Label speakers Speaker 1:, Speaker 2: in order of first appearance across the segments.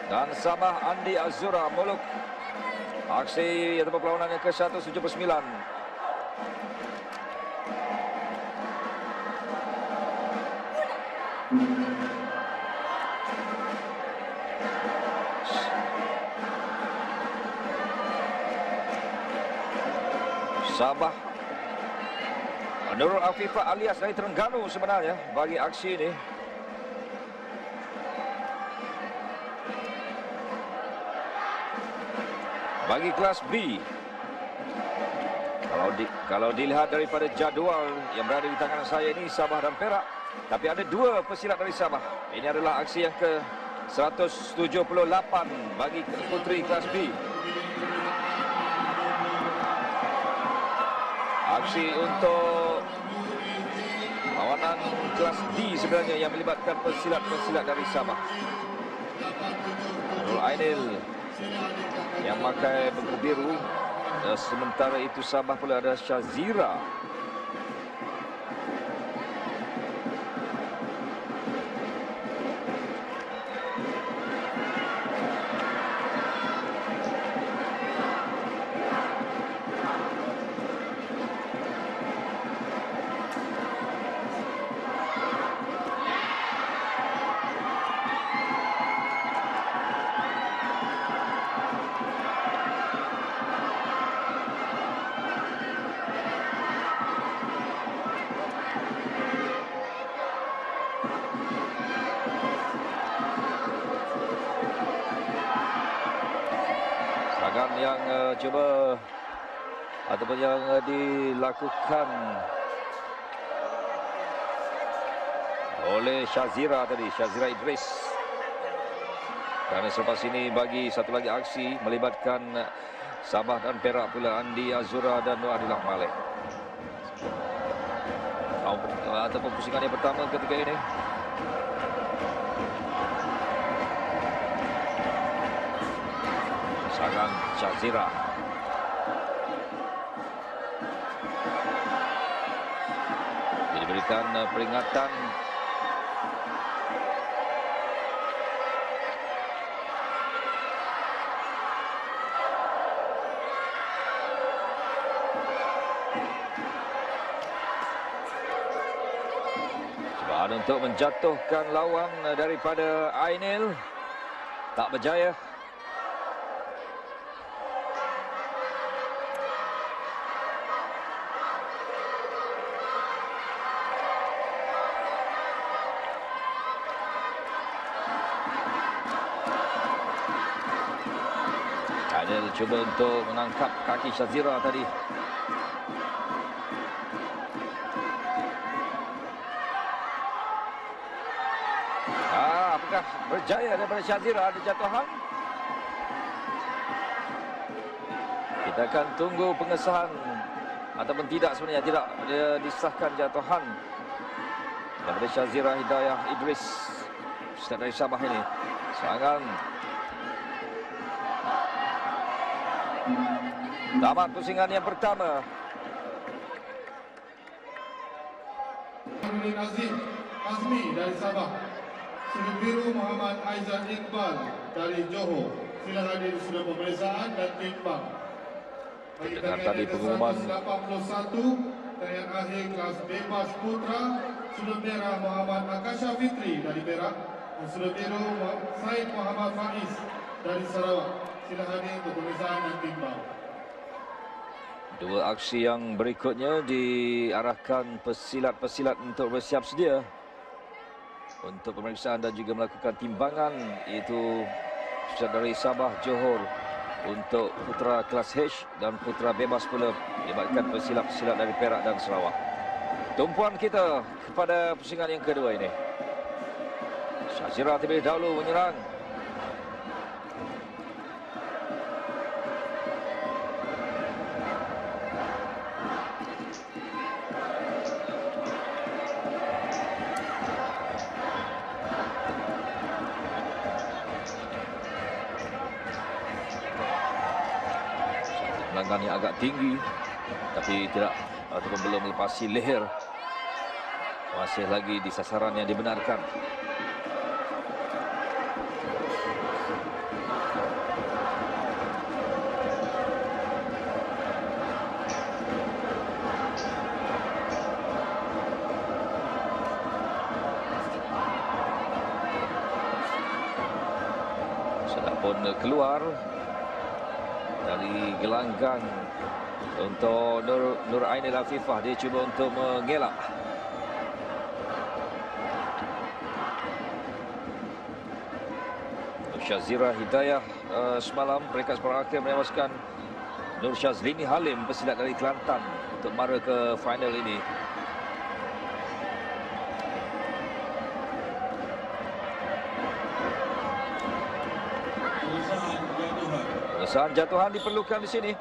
Speaker 1: Dan Sabah Andi Azura Muluk. Aksi ataupun perlawanan yang ke-179. Sabah Nurul Afifah alias dari Terengganu sebenarnya bagi aksi ini. Bagi kelas B, kalau dilihat daripada jadual yang berada di tangan saya ini, Sabah dan Perak, tapi ada dua pesilat dari Sabah. Ini adalah aksi yang ke-178 bagi puteri kelas B. Aksi untuk lawanan kelas D sebenarnya yang melibatkan pesilat-pesilat dari Sabah. Nurul Ainil yang pakai begu biru, sementara itu Sabah pula ada Syazira. Yang cuba ataupun yang dilakukan oleh Syazira tadi, Syazira Idris. Kerana selepas ini bagi satu lagi aksi melibatkan Sabah dan Perak pula, Andi Azura dan Nur Adillah Malik. Ataupun pusingan yang pertama ketika ini. Sangat Syazira. Diberikan peringatan. Cubaan untuk menjatuhkan lawan daripada Ainil. Tak berjaya. Cuba untuk menangkap kaki Syazira tadi. Apakah berjaya daripada Syazira? Ada jatuhan? Kita akan tunggu pengesahan ataupun tidak, sebenarnya tidak disahkan jatuhan daripada Syazira Hidayah Idris, pesilat dari Sabah ini. Serangan. Tamat pusingan yang pertama.
Speaker 2: Azim Azmi dari Sabah, Sudut Biru Muhammad Aizat Iqbal dari Johor. Sila hadir sudah pemeriksaan dan timbang.
Speaker 1: Dengar tadi pengumuman
Speaker 2: 81 tarian akhir kelas bebas putra, Sudut Merah Muhammad Akasha Fitri dari Perak dan Sudut Biru Said Muhammad Faiz dari Sarawak. Sila hadir untuk pemeriksaan dan timbang.
Speaker 1: Dua aksi yang berikutnya diarahkan pesilat-pesilat untuk bersiap sedia untuk pemeriksaan dan juga melakukan timbangan, iaitu pesilat dari Sabah, Johor untuk putra kelas H dan putra bebas pula melibatkan pesilat-pesilat dari Perak dan Sarawak. Tumpuan kita kepada pusingan yang kedua ini. Syazira terlebih dahulu menyerang. Serangan yang agak tinggi tapi tidak ataupun belum melepasi leher. Masih lagi di sasaran yang dibenarkan. pun keluar dari gelanggang untuk Nur Ainil Afifah. Dia cuba untuk mengelak. Syazira Hidayah semalam peringkat separuh akhir menewaskan Nur Syazlini Halim, pesilat dari Kelantan, untuk mara ke final ini. Pengesahan jatuhan diperlukan di sini.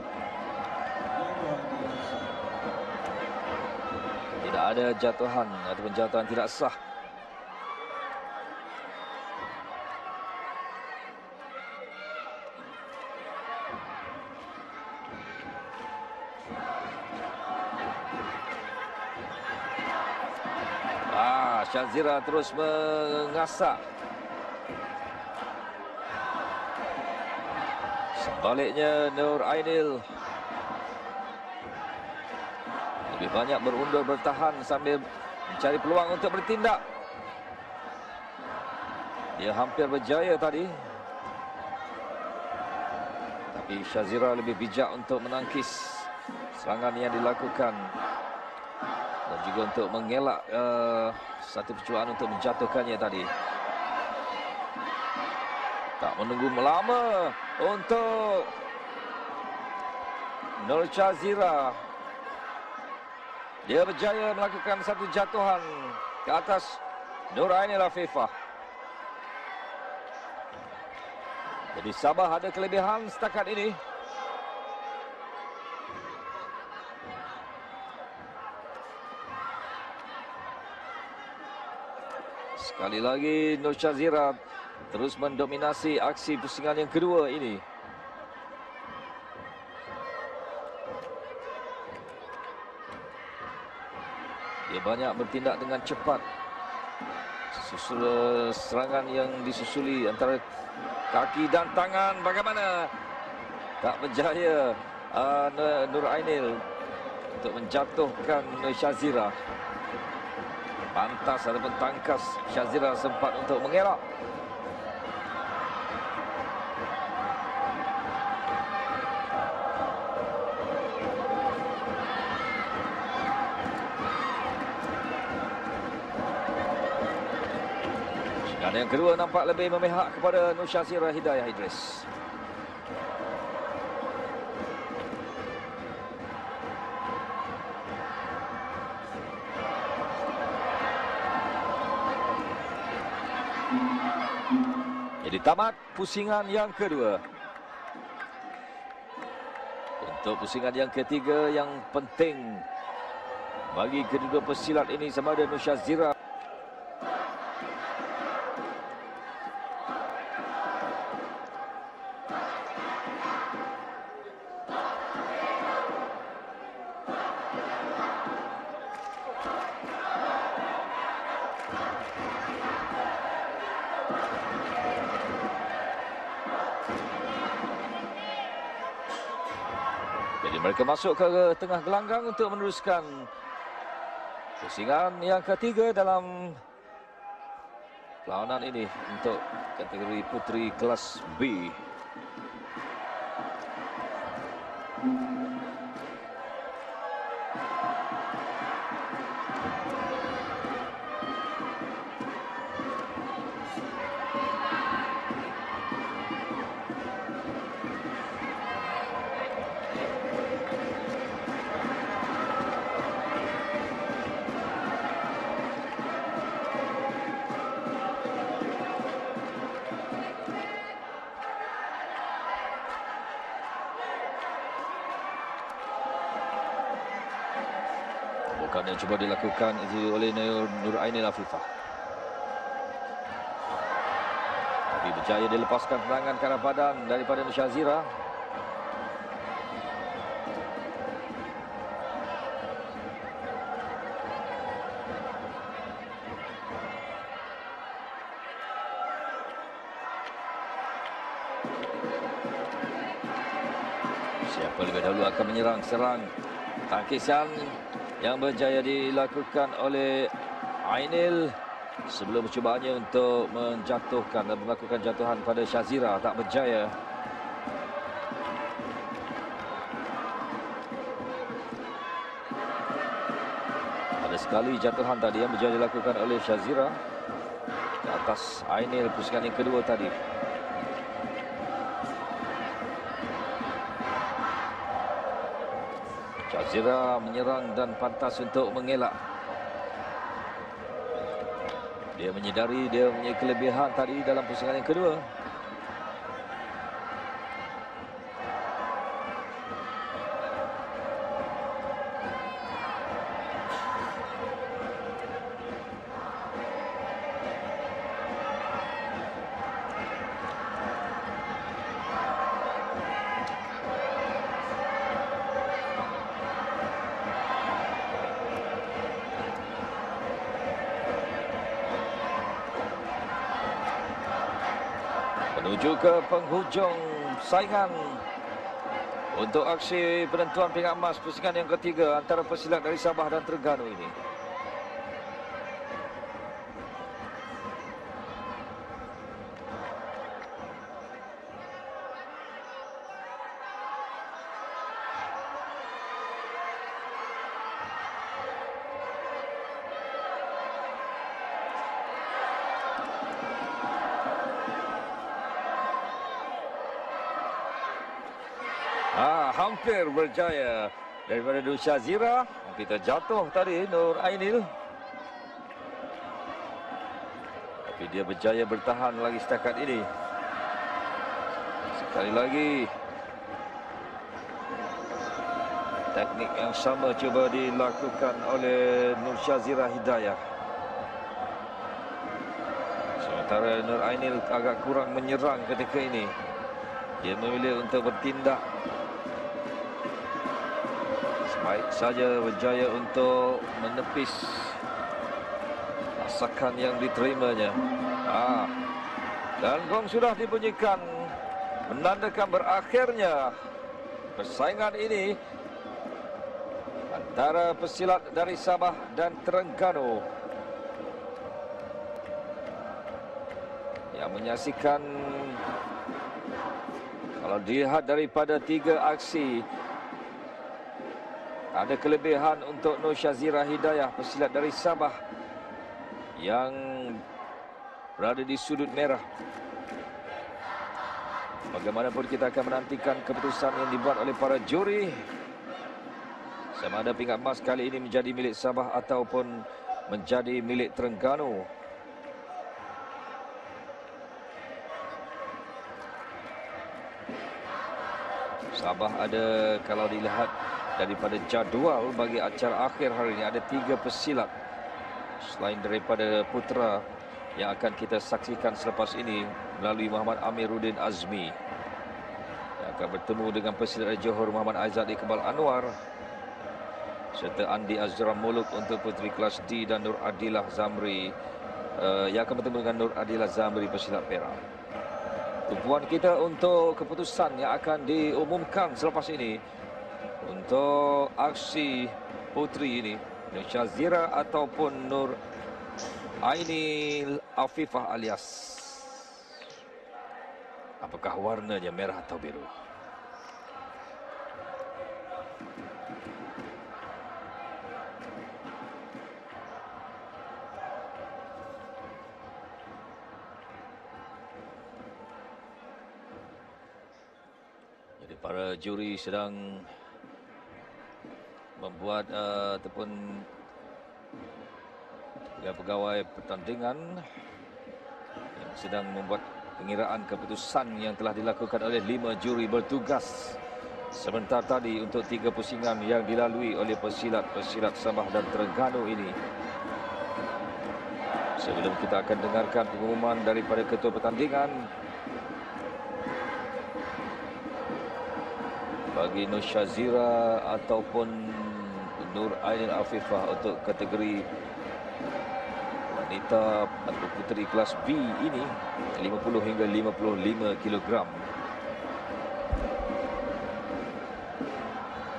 Speaker 1: Tidak ada jatuhan ataupun jatuhan tidak sah. Syazira terus mengasak. Sebaliknya Nur Ainil lebih banyak berundur bertahan sambil mencari peluang untuk bertindak. Dia hampir berjaya tadi, tapi Syazira lebih bijak untuk menangkis serangan yang dilakukan dan juga untuk mengelak satu percubaan untuk menjatuhkannya tadi. Tak menunggu lama untuk Nur Syazira. Dia berjaya melakukan satu jatuhan ke atas Nur Ainil Afifah. Jadi Sabah ada kelebihan setakat ini. Sekali lagi Nur Syazira terus mendominasi aksi pusingan yang kedua ini. Dia banyak bertindak dengan cepat. Serangan yang disusuli antara kaki dan tangan, bagaimana? Tak berjaya Nur Ainil untuk menjatuhkan Nur Syazira. Pantas ataupun tangkas Syazira sempat untuk mengelak. Dan yang kedua nampak lebih memihak kepada Nur Syazira Hidayah Idris. Jadi tamat pusingan yang kedua. Untuk pusingan yang ketiga yang penting bagi kedua pesilat ini sama ada Nur Syazira mereka masuk ke tengah gelanggang untuk meneruskan pusingan yang ketiga dalam perlawanan ini untuk kategori puteri kelas B. Yang cuba dilakukan itu oleh Nur Ainil Afifah, tapi berjaya dilepaskan serangan ke arah badan daripada Nur Syazira. Siapa lebih dahulu akan menyerang? Serang tangkisan yang berjaya dilakukan oleh Ainil Sebelum percubaannya untuk menjatuhkan dan melakukan jatuhan pada Shazira tak berjaya. Ada sekali jatuhan tadi yang berjaya dilakukan oleh Shazira ke atas Ainil pusingan yang kedua tadi. Shazira menyerang dan pantas untuk mengelak. Dia menyedari dia punya kelebihan tadi dalam pusingan yang kedua. Menuju ke penghujung saingan untuk aksi penentuan pingat emas pusingan yang ketiga antara pesilat dari Sabah dan Terengganu ini. Hampir berjaya daripada Nur Shazira. Kita jatuh tadi Nur Ainil. Tapi dia berjaya bertahan lagi setakat ini. Sekali lagi teknik yang sama cuba dilakukan oleh Nur Shazira Hidayah. Sementara Nur Ainil agak kurang menyerang ketika ini. Dia memilih untuk bertindak. Baik saja berjaya untuk menepis masakan yang diterimanya. Dan gong sudah dibunyikan menandakan berakhirnya persaingan ini antara pesilat dari Sabah dan Terengganu. Yang menyaksikan, kalau dilihat daripada 3 aksi, ada kelebihan untuk Nur Shazira Hidayah, pesilat dari Sabah yang berada di sudut merah. Bagaimanapun kita akan menantikan keputusan yang dibuat oleh para juri. Sama ada pingat emas kali ini menjadi milik Sabah ataupun menjadi milik Terengganu. Sabah ada, kalau dilihat daripada jadual bagi acara akhir hari ini, ada 3 pesilat selain daripada putera yang akan kita saksikan selepas ini melalui Muhammad Amiruddin Azmi yang akan bertemu dengan pesilat dari Johor Muhammad Aizat Iqbal Anwar serta Andi Azram Muluk untuk puteri kelas D dan Nur Adilah Zamri yang akan bertemu dengan Nur Adilah Zamri pesilat perak. Tumpuan kita untuk keputusan yang akan diumumkan selepas ini untuk aksi puteri ini, Nur Shazira ataupun Nur Ainil Afifah alias, apakah warnanya merah atau biru? Jadi para juri sedang membuat ataupun pegawai pertandingan yang sedang membuat pengiraan keputusan yang telah dilakukan oleh 5 juri bertugas sebentar tadi untuk 3 pusingan yang dilalui oleh pesilat-pesilat Sabah dan Terengganu ini. Sebelum kita akan dengarkan pengumuman daripada ketua pertandingan bagi Nur Shazira ataupun Nur Ainil Afifah untuk kategori wanita atau puteri kelas B ini 50 hingga 55 kilogram.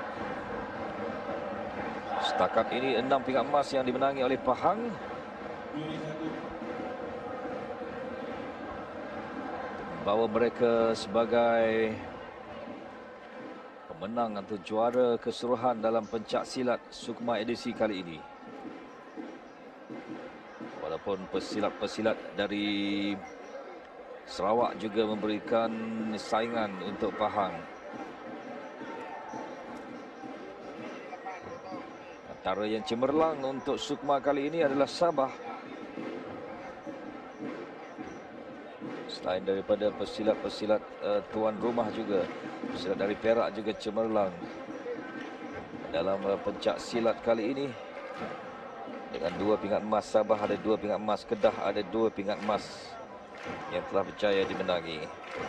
Speaker 1: Setakat ini 6 pingat emas yang dimenangi oleh Pahang Bawa mereka sebagai pemenang atau juara keseluruhan dalam pencak silat Sukma edisi kali ini. Walaupun pesilat-pesilat dari Sarawak juga memberikan saingan untuk Pahang. Antara yang cemerlang untuk Sukma kali ini adalah Sabah. Selain daripada pesilat-pesilat tuan rumah juga, pesilat dari Perak juga cemerlang dalam pencak silat kali ini. Dengan 2 pingat emas, Sabah ada 2 pingat emas, Kedah ada 2 pingat emas yang telah berjaya dimenangi.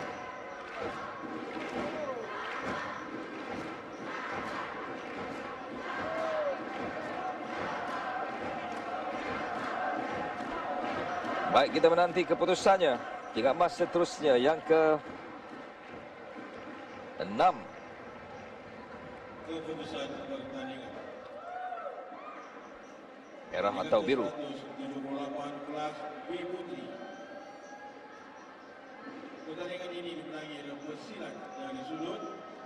Speaker 1: Baik, kita menanti keputusannya. Pingat emas seterusnya yang ke-6.
Speaker 3: Keputusan pertandingan.
Speaker 1: Merah atau biru.
Speaker 3: 178 kelas B Putri. Pertandingan ini dimenangi oleh pesilat dari sudut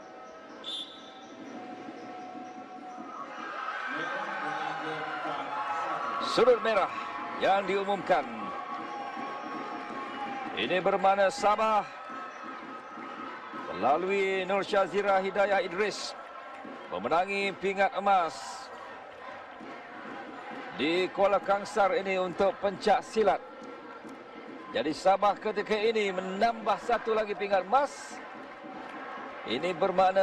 Speaker 3: merah dengan keempat.
Speaker 1: Sudut merah yang diumumkan. Ini bermakna Sabah melalui Nur Syazira Hidayah Idris memenangi pingat emas di Kuala Kangsar ini untuk pencak silat. Jadi Sabah ketika ini menambah 1 lagi pingat emas. Ini bermakna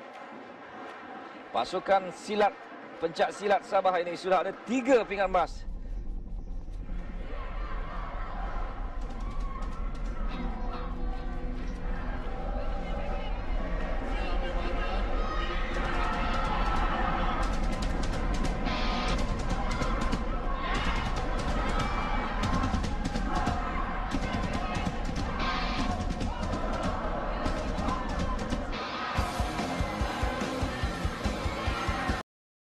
Speaker 1: pasukan silat, pencak silat Sabah ini sudah ada 3 pingat emas